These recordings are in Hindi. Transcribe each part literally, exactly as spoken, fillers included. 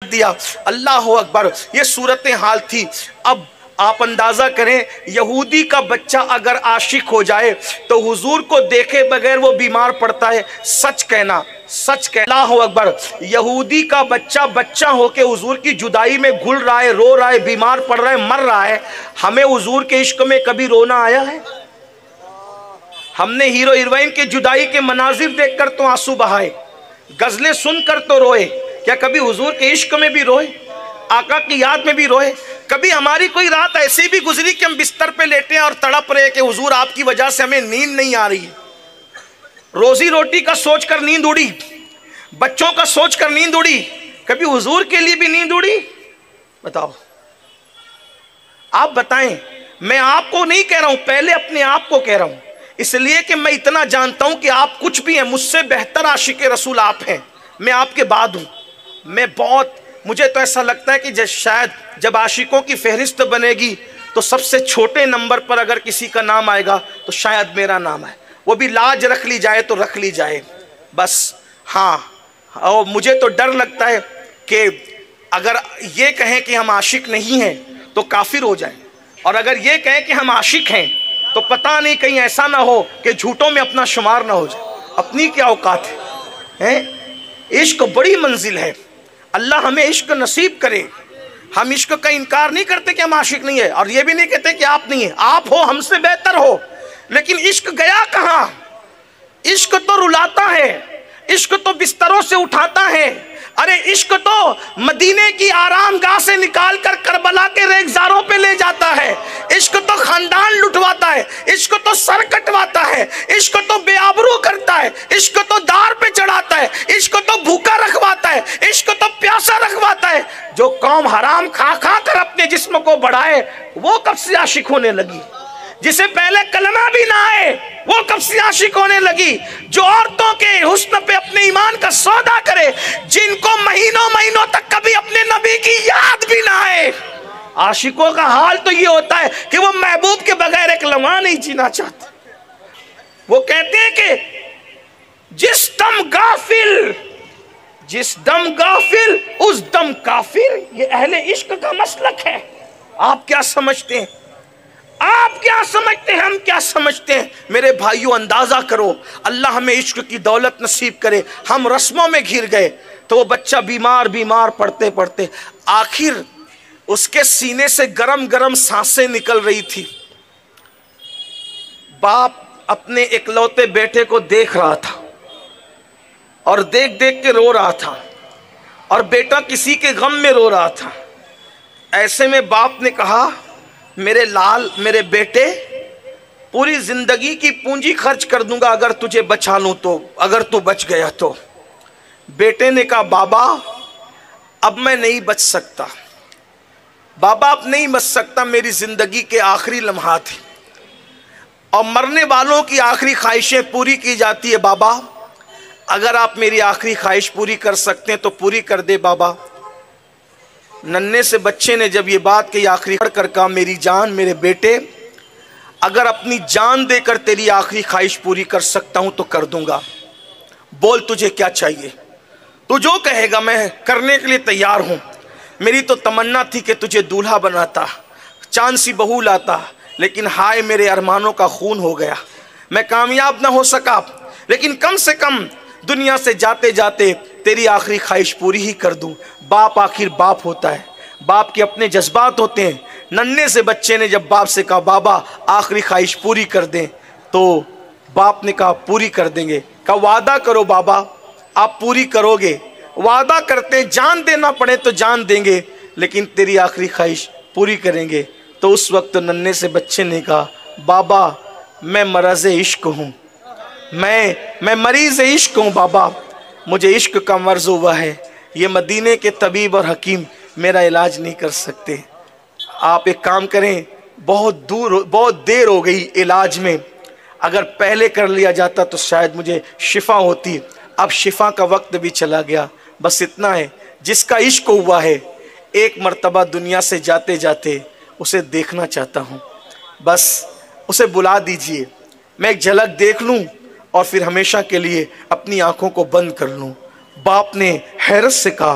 दिया। अल्लाह अकबर, ये सूरत हाल थी। अब आप अंदाज़ा करें, यहूदी का बच्चा अगर आशिक हो जाए तो हुजूर को देखे बगैर वो बीमार पड़ता है। सच कहना, सच कहना, अल्लाह अकबर, यहूदी का बच्चा बच्चा होके हुजूर की जुदाई में घुल रहा है, रो रहा है, बीमार पड़ रहा है, मर रहा है। हमें हुजूर के इश्क में कभी रोना आया है? हमने हीरो हीरोइन के जुदाई के मनाजिर देखकर तो आंसू बहाए, गजलें सुनकर तो रोए, क्या कभी हुजूर के इश्क में भी रोए, आका की याद में भी रोए? कभी हमारी कोई रात ऐसी भी गुजरी कि हम बिस्तर पे लेटे हैं और तड़प रहे कि हुजूर आपकी वजह से हमें नींद नहीं आ रही? रोजी रोटी का सोचकर नींद उड़ी, बच्चों का सोचकर नींद उड़ी, कभी हुजूर के लिए भी नींद उड़ी? बताओ, आप बताएं। मैं आपको नहीं कह रहा हूं, पहले अपने आप को कह रहा हूं, इसलिए कि मैं इतना जानता हूं कि आप कुछ भी हैं, मुझसे बेहतर आशिक रसूल आप हैं, मैं आपके बाद हूं। मैं बहुत, मुझे तो ऐसा लगता है कि जब शायद जब आशिकों की फहरिस्त बनेगी तो सबसे छोटे नंबर पर अगर किसी का नाम आएगा तो शायद मेरा नाम है। वो भी लाज रख ली जाए तो रख ली जाए बस। हाँ, और मुझे तो डर लगता है कि अगर ये कहें कि हम आशिक नहीं हैं तो काफिर हो जाए, और अगर ये कहें कि हम आशिक हैं तो पता नहीं कहीं ऐसा ना हो कि झूठों में अपना शुमार ना हो जाए। अपनी क्या औकात है, हैं? इश्क बड़ी मंजिल है, अल्लाह हमें इश्क नसीब करे। हम इश्क का इनकार नहीं करते कि हम आशिक नहीं है, और ये भी नहीं कहते कि आप नहीं है, आप हो, हमसे बेहतर हो, लेकिन इश्क गया कहाँ? इश्क तो रुलाता है, इश्क तो बिस्तरों से उठाता है। अरे इश्क तो मदीने की आरामगाह से निकाल कर करबला के रेगजारों पे ले जाता है। इश्क तो खानदान लुटवाता है, इश्क तो सर कटवाता है, इश्क तो बेआबरू करता है, इश्क तो दार पे चढ़ाता है, इश्क तो भूखा रखवाता है, इश्क तो प्यासा रखवाता है। जो कौम हराम खा खा कर अपने जिस्म को बढ़ाए वो कब से आशिक होने लगी? जिसे पहले कलमा भी ना आए वो कब से आशिक होने लगी? जो औरतों के हुस्न पे अपने ईमान का सौदा करे, जिनको महीनों महीनों तक कभी अपने नबी की याद भी ना आए। आशिकों का हाल तो ये होता है कि वो महबूब के बगैर एक लम्हा नहीं जीना चाहते। वो कहते हैं कि जिस दम गाफिल, जिस दम गाफिल उस दम काफिर। ये अहले इश्क का मसलक है। आप क्या समझते हैं? आप क्या समझते हैं? हम क्या समझते हैं? मेरे भाइयों, अंदाजा करो, अल्लाह हमें इश्क की दौलत नसीब करे। हम रस्मों में घिर गए तो वो बच्चा बीमार बीमार पड़ते पड़ते आखिर उसके सीने से गरम गरम सांसें निकल रही थी। बाप अपने इकलौते बेटे को देख रहा था और देख देख के रो रहा था, और बेटा किसी के गम में रो रहा था। ऐसे में बाप ने कहा, मेरे लाल, मेरे बेटे, पूरी जिंदगी की पूंजी खर्च कर दूंगा अगर तुझे बचा लूं तो, अगर तू बच गया तो। बेटे ने कहा, बाबा अब मैं नहीं बच सकता, बाबा अब नहीं बच सकता, मेरी जिंदगी के आखिरी लम्हात हैं और मरने वालों की आखिरी ख्वाहिशें पूरी की जाती है। बाबा अगर आप मेरी आखिरी ख्वाहिश पूरी कर सकते हैं तो पूरी कर दे बाबा। नन्हे से बच्चे ने जब ये बात कही, आखिरी कर कहा, मेरी जान, मेरे बेटे, अगर अपनी जान देकर तेरी आखिरी ख्वाहिश पूरी कर सकता हूं तो कर दूंगा। बोल तुझे क्या चाहिए, तू जो कहेगा मैं करने के लिए तैयार हूं। मेरी तो तमन्ना थी कि तुझे दूल्हा बनाता, चांद सी बहू लाता, लेकिन हाय मेरे अरमानों का खून हो गया। मैं कामयाब ना हो सका, लेकिन कम से कम दुनिया से जाते जाते तेरी आखिरी ख्वाहिश पूरी ही कर दूं। बाप आखिर बाप होता है, बाप के अपने जज्बात होते हैं। नन्हे से बच्चे ने जब बाप से कहा, बाबा आखिरी ख्वाहिश पूरी कर दें, तो बाप ने कहा पूरी कर देंगे। कहा वादा करो बाबा, आप पूरी करोगे? वादा करते, जान देना पड़े तो जान देंगे, लेकिन तेरी आखिरी ख्वाहिश पूरी करेंगे। तो उस वक्त नन्हे से बच्चे ने कहा, बाबा मैं मरज़ इश्क हूँ, मैं मैं मरीज़ इश्क हूँ बाबा, मुझे इश्क का मर्ज़ हुआ है, ये मदीने के तबीब और हकीम मेरा इलाज नहीं कर सकते। आप एक काम करें, बहुत दूर, बहुत देर हो गई इलाज में, अगर पहले कर लिया जाता तो शायद मुझे शिफा होती। अब शिफा का वक्त भी चला गया। बस इतना है, जिसका इश्क हुआ है एक मर्तबा दुनिया से जाते जाते उसे देखना चाहता हूँ, बस उसे बुला दीजिए, मैं एक झलक देख लूँ और फिर हमेशा के लिए अपनी आंखों को बंद कर लूँ। बाप ने हैरत से कहा,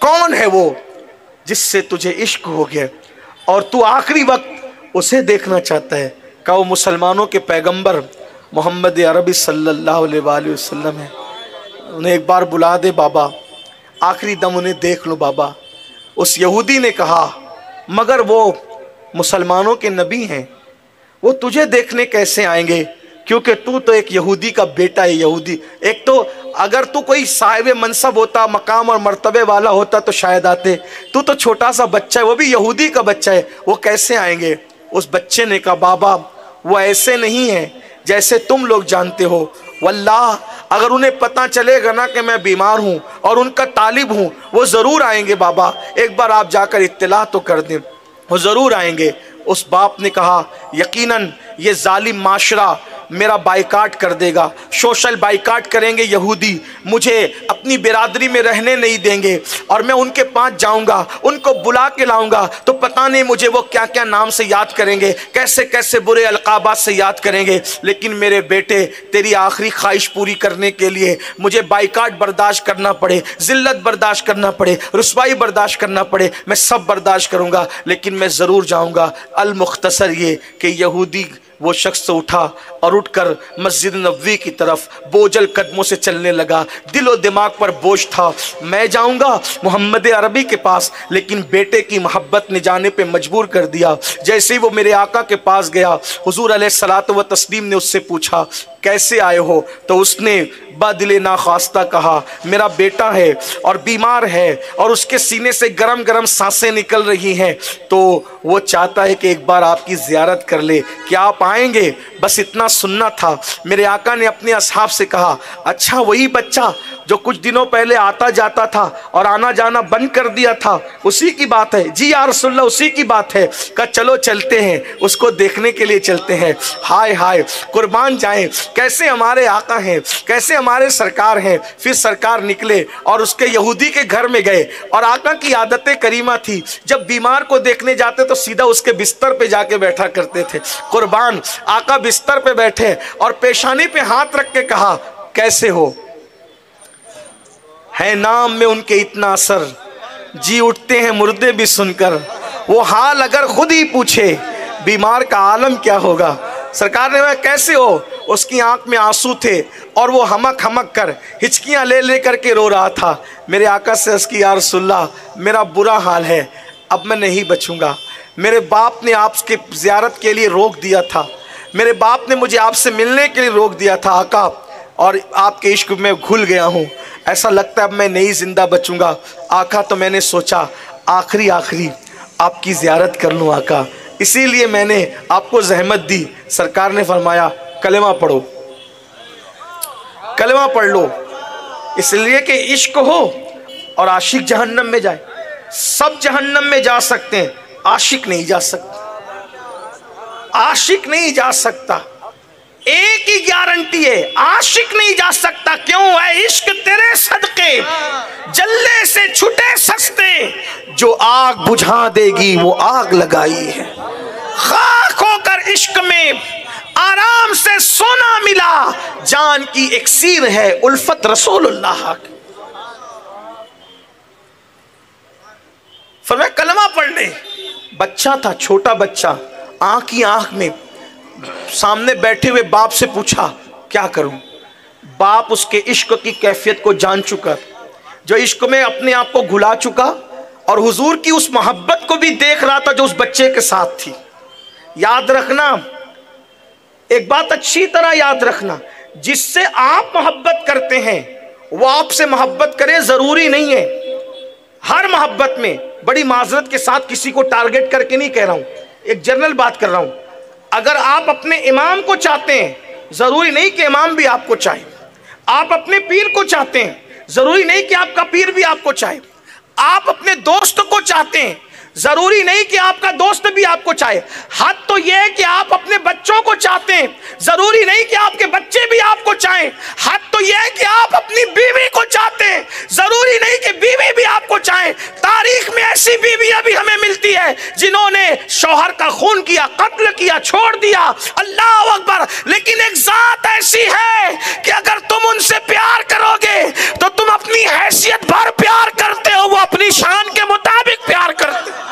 कौन है वो जिससे तुझे इश्क हो गया और तू आखिरी वक्त उसे देखना चाहता है? का वो मुसलमानों के पैगंबर मोहम्मद अरबी सल्लल्लाहु अलैहि वसल्लम है। उन्हें एक बार बुला दे बाबा, आखिरी दम उन्हें देख लो बाबा। उस यहूदी ने कहा, मगर वो मुसलमानों के नबी हैं, वो तुझे देखने कैसे आएंगे, क्योंकि तू तो एक यहूदी का बेटा है। यहूदी, एक तो अगर तू कोई साहिब मनसब होता, मकाम और मर्तबे वाला होता तो शायद आते, तू तो छोटा सा बच्चा है, वो भी यहूदी का बच्चा है, वो कैसे आएंगे? उस बच्चे ने कहा, बाबा वो ऐसे नहीं है जैसे तुम लोग जानते हो। वल्लाह अगर उन्हें पता चलेगा ना कि मैं बीमार हूँ और उनका तालिब हूँ, वो ज़रूर आएंगे बाबा, एक बार आप जाकर इत्तला तो कर दें, वो ज़रूर आएंगे। उस बाप ने कहा, यकीनन ये जालिम माशरा मेरा बाइकाट कर देगा, सोशल बाइकाट करेंगे यहूदी, मुझे अपनी बिरादरी में रहने नहीं देंगे और मैं उनके पास जाऊंगा, उनको बुला के लाऊंगा तो पता नहीं मुझे वो क्या क्या नाम से याद करेंगे, कैसे कैसे बुरे अलकाबात से याद करेंगे। लेकिन मेरे बेटे, तेरी आखिरी ख्वाहिश पूरी करने के लिए मुझे बाइकाट बर्दाश्त करना पड़े, जिल्लत बर्दाश्त करना पड़े, रुसवाई बर्दाश्त करना पड़े, मैं सब बर्दाश्त करूंगा, लेकिन मैं ज़रूर जाऊंगा। अल मुख्तसर ये कि यहूदी वो शख्स उठा और उठकर मस्जिद नबवी की तरफ बोझल कदमों से चलने लगा। दिलो दिमाग पर बोझ था, मैं जाऊंगा मोहम्मद अरबी के पास, लेकिन बेटे की मोहब्बत ने जाने पे मजबूर कर दिया। जैसे ही वो मेरे आका के पास गया, हुजूर अलैहिस्सलात व तस्लीम ने उससे पूछा, कैसे आए हो? तो उसने बादिले नाखास्ता कहा, मेरा बेटा है और बीमार है और उसके सीने से गरम गरम सांसें निकल रही हैं, तो वो चाहता है कि एक बार आपकी ज़ियारत कर ले, क्या आप आएंगे? बस इतना सुनना था। मेरे आका ने अपने असहाब से कहा, अच्छा वही बच्चा जो कुछ दिनों पहले आता जाता था और आना जाना बंद कर दिया था, उसी की बात है? जी या रसूलल्लाह, उसी की बात है। कहा चलो चलते हैं, उसको देखने के लिए चलते हैं। हाय हाय, कुर्बान जाएं, कैसे हमारे आका हैं, कैसे हमारे सरकार हैं। फिर सरकार निकले और उसके यहूदी के घर में गए और आका की आदत करीमा थी, जब बीमार को देखने जाते तो सीधा उसके बिस्तर पे जाके बैठा करते थे। कुर्बान, आका बिस्तर पे बैठे और पेशानी पे हाथ रख के कहा, कैसे हो? है नाम में उनके इतना असर, जी उठते हैं मुर्दे भी सुनकर। वो हाल अगर खुद ही पूछे, बीमार का आलम क्या होगा। सरकार ने कहा, कैसे हो? उसकी आंख में आंसू थे और वो हमक हमक कर हिचकियां ले ले करके रो रहा था। मेरे आका से अर्ज़ की, या रसूलल्लाह मेरा बुरा हाल है, अब मैं नहीं बचूंगा। मेरे बाप ने आपके ज़ियारत के लिए रोक दिया था, मेरे बाप ने मुझे आपसे मिलने के लिए रोक दिया था आका, और आपके इश्क में घुल गया हूँ। ऐसा लगता है अब मैं नहीं ज़िंदा बचूंगा आका, तो मैंने सोचा आखिरी आखिरी आपकी ज़ियारत कर लूँ आका, इसीलिए मैंने आपको जहमत दी। सरकार ने फरमाया, कलेमा पढ़ो, कलेमा पढ़ लो, इसलिए कि इश्क हो और आशिक जहन्नम में जाए। सब जहन्नम में जा सकते हैं, आशिक नहीं जा सकता, आशिक नहीं जा सकता। एक ही गारंटी है, आशिक नहीं जा सकता। क्यों है? इश्क तेरे सदके जल्ले से छुटे सस्ते, जो आग बुझा देगी वो आग लगाई है। खाक होकर इश्क में आराम से सोना मिला, जान की इक्सीर है उल्फत रसूलुल्लाह की। फरमाया कलमा पढ़ने। बच्चा था, छोटा बच्चा, आंख ही आंख में सामने बैठे हुए बाप से पूछा, क्या करूं? बाप उसके इश्क की कैफियत को जान चुका, जो इश्क में अपने आप को घुला चुका और हुजूर की उस मोहब्बत को भी देख रहा था जो उस बच्चे के साथ थी। याद रखना, एक बात अच्छी तरह याद रखना, जिससे आप मोहब्बत करते हैं वो आपसे मोहब्बत करे जरूरी नहीं है। हर मोहब्बत में, बड़ी माजरत के साथ किसी को टारगेट करके नहीं कह रहा हूं, एक जनरल बात कर रहा हूं। अगर आप अपने इमाम को चाहते हैं, जरूरी नहीं कि इमाम भी आपको चाहे। आप अपने पीर को चाहते हैं, जरूरी नहीं कि आपका पीर भी आपको चाहे। आप अपने दोस्त को चाहते हैं, जरूरी नहीं कि आपका दोस्त भी आपको चाहे। हद तो यह है कि आप अपने बच्चों को चाहते हैं, जरूरी नहीं कि आपके बच्चे भी आपको चाहें। हद तो यह है कि आप अपनी बीवी को चाहते हैं, जरूरी नहीं कि बीवी भी आपको चाहे। तारीख में ऐसी बीवियां भी हमें मिलती है जिन्होंने शौहर का खून किया, कत्ल किया, छोड़ दिया, अल्लाह अकबर। लेकिन एक जात ऐसी है कि अगर तुम उनसे प्यार करोगे तो तुम अपनी हैसियत भर प्यार करते हो, वो अपनी शान के मुताबिक प्यार करते हो।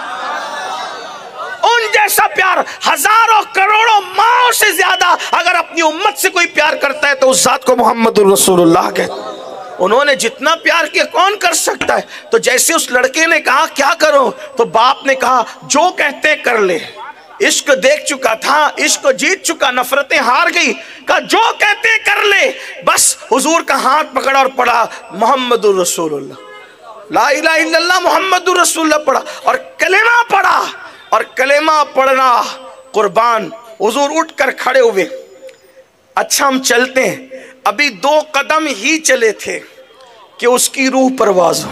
उन जैसा प्यार हजारों करोड़ों माओ से ज्यादा अगर अपनी उम्मत से कोई प्यार करता है तो उस जात को मोहम्मदुर रसूलुल्लाह कहते हैं। उन्होंने जितना प्यार किया कौन कर सकता है। तो जैसे उस लड़के ने कहा क्या करो, तो बाप ने कहा जो कहते कर ले। इश्क देख चुका था, इश्क को जीत चुका, नफरतें हार गई, कहा जो कहते कर ले। बस हुजूर का हाथ पकड़ा और पढ़ा मोहम्मदुर रसूलुल्लाह, ला इलाहा इल्लल्लाह मोहम्मदुर रसूलुल्लाह पढ़ा और कलेमा पढ़ा। और कलेमा पढ़ना कुर्बान। हुजूर उठ कर खड़े हुए, अच्छा हम चलते हैं। अभी दो कदम ही चले थे कि उसकी रूह परवाज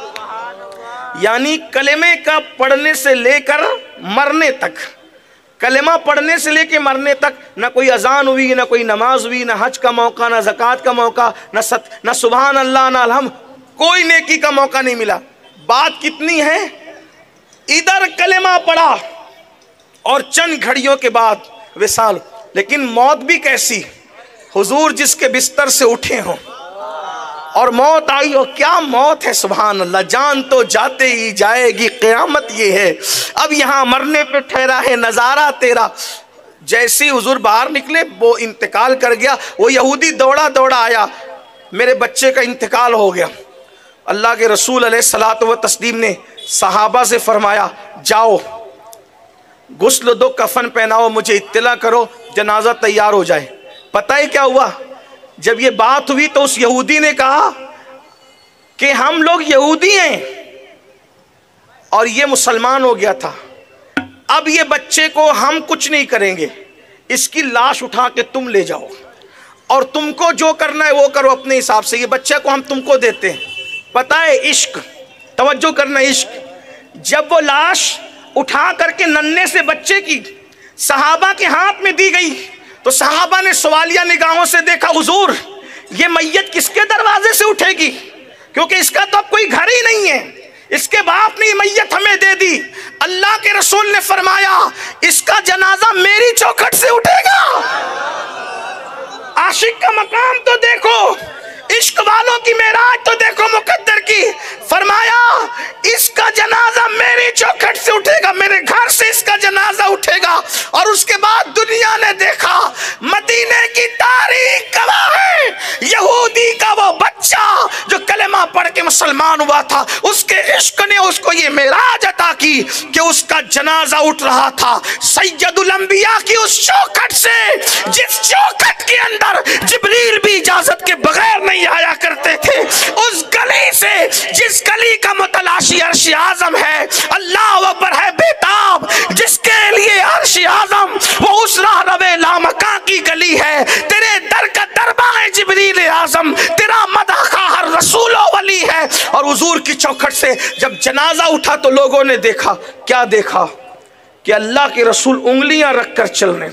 हो। यानी कलेमे का पढ़ने से लेकर मरने तक, कलेमा पढ़ने से लेकर मरने तक ना कोई अजान हुई, ना कोई नमाज हुई, ना हज का मौका, ना ज़कात का मौका, ना सत ना सुभान अल्लाह, ना अलहम, कोई नेकी का मौका नहीं मिला। बात कितनी है, इधर कलेमा पढ़ा और चंद घड़ियों के बाद विसाल। लेकिन मौत भी कैसी, हुजूर जिसके बिस्तर से उठे हों और मौत आई हो, क्या मौत है, सुभान अल्लाह। जान तो जाते ही जाएगी, क़यामत ये है, अब यहाँ मरने पे ठहरा है नज़ारा तेरा। जैसे ही हुजूर बाहर निकले वो इंतकाल कर गया। वो यहूदी दौड़ा दौड़ा आया, मेरे बच्चे का इंतकाल हो गया। अल्लाह के रसूल अलैहिस्सलातु व तस्लीम ने सहाबा से फरमाया जाओ गुस्ल दो, कफन पहनाओ, मुझे इत्तला करो, जनाजा तैयार हो जाए। पता है क्या हुआ, जब ये बात हुई तो उस यहूदी ने कहा कि हम लोग यहूदी हैं और ये मुसलमान हो गया था, अब ये बच्चे को हम कुछ नहीं करेंगे, इसकी लाश उठा के तुम ले जाओ और तुमको जो करना है वो करो अपने हिसाब से, ये बच्चे को हम तुमको देते हैं। पता है इश्क, तवज्जो करना, इश्क। जब वो लाश उठा करके नन्हे से बच्चे की सहाबा के हाथ में दी गई तो सहाबा ने सवालिया निगाहों से देखा, हुजूर ये मैयत किसके दरवाजे से उठेगी, क्योंकि इसका तो अब कोई घर ही नहीं है, इसके बाप ने मैयत हमें दे दी। अल्लाह के रसूल ने फरमाया इसका जनाजा मेरी चौखट से उठेगा। आशिक का मकाम तो देखो, इश्क वालों की मेराज तो देखो मुकद्दर की। फरमाया इसका जनाजा मेरी चौखट से उठेगा, मेरे घर से इसका जनाजा उठेगा। और उसके बाद दुनिया ने देखा, मदीने की तारीख गवाह है, यहूदी का वो बच्चा जो कलेमा पढ़ के मुसलमान हुआ था, उसके इश्क ने उसको ये मेराज अता की कि उसका जनाजा उठ रहा था सैयदुल अंबिया की उस चौखट से, जिस चौखट के अंदर जिब्रील भी इजाजत के बगैर नहीं आया करते थे, उस गली से जिस गली का मुतलाशी अर्श आजम है, अल्लाह अकबर है बेताब, जिसके लिए अर्श आजम वो उस राह रवे लामका की गली है। तेरे दर का दरबा है जिब्रील आजम, तेरा मदह का हर रसूलो वली है। और हुजूर की चौखट से जब जनाजा उठा तो लोगों ने देखा, क्या देखा कि अल्लाह के रसूल उंगलियां रखकर चल रहे,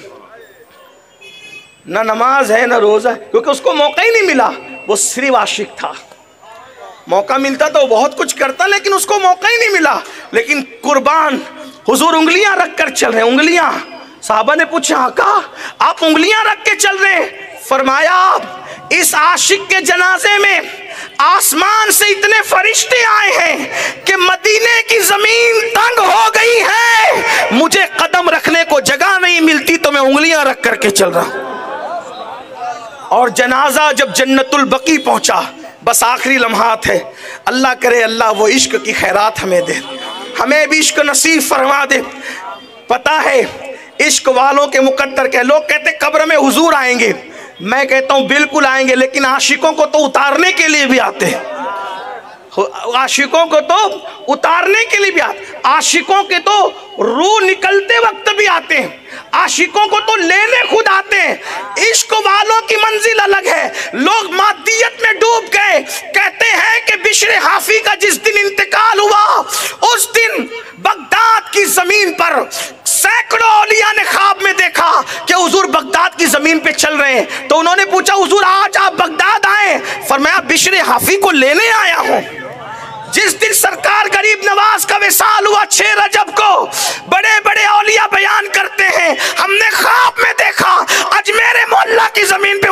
ना नमाज है ना रोजा है, क्योंकि उसको मौका ही नहीं मिला, वो सिर्फ आशिक था। मौका मिलता तो बहुत कुछ करता, लेकिन उसको मौका ही नहीं मिला। लेकिन कुर्बान हुजूर उंगलियां रख कर चल रहे, उंगलियां। साहबा ने पूछा आका आप उंगलियां रख के चल रहे? फरमाया इस आशिक के जनाजे में आसमान से इतने फरिश्ते आए हैं कि मदीने की जमीन तंग हो गई है, मुझे कदम रखने को जगह नहीं मिलती तो मैं उंगलियां रख करके चल रहा। और जनाजा जब जन्नतुल बकी पहुंचा, बस आखिरी लम्हात है, अल्लाह करे अल्लाह वो इश्क की खैरात हमें दे, हमें भी इश्क नसीब फरमा दे। पता है इश्क वालों के मुकद्दर के लोग कहते कब्र में हुजूर आएंगे, मैं कहता हूँ बिल्कुल आएंगे, लेकिन आशिकों को तो उतारने के लिए भी आते हैं, आशिकों को तो उतारने के लिए भी आते, आशिकों के तो रूह निकलते वक्त भी आते हैं, आशिकों को तो लेने खुद आते हैं। इश्क वालों की मंजिल अलग है। लोग मादियत में डूब गए, कहते हैं कि बिश्र हाफी का जिस दिन इंतकाल हुआ उस दिन बगदाद की जमीन पर सैकड़ों औलिया ने ख्वाब में देखा कि हुजूर बगदाद की जमीन पे चल रहे हैं। तो उन्होंने पूछा हुजूर आज आप बगदाद आए? फरमाया बिश्र हाफी को लेने आया हूं। जिस दिन सरकार गरीब नवाज का विसाल हुआ छह रजब को। बड़े बड़े औलिया बयान करते हैं, हमने ख्वाब में देखा अजमेर मोहल्ला की जमीन पे